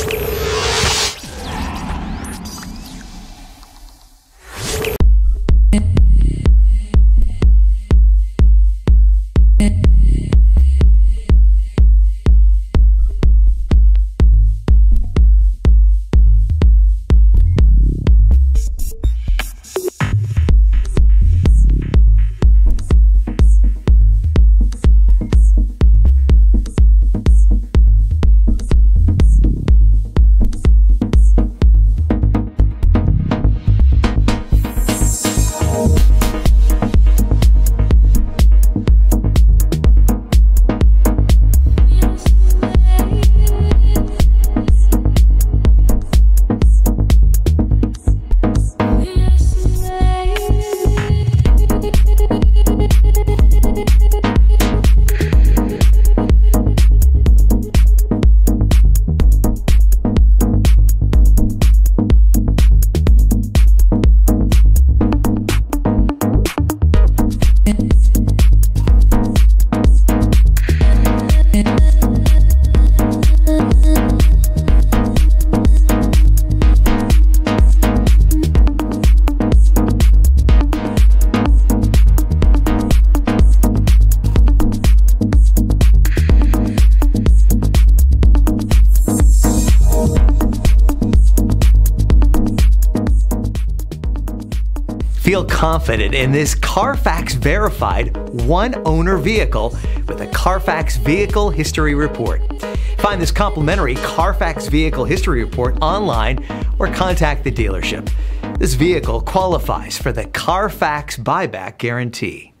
Feel confident in this Carfax verified one-owner vehicle with a Carfax Vehicle History Report. Find this complimentary Carfax Vehicle History Report online or contact the dealership. This vehicle qualifies for the Carfax Buyback Guarantee.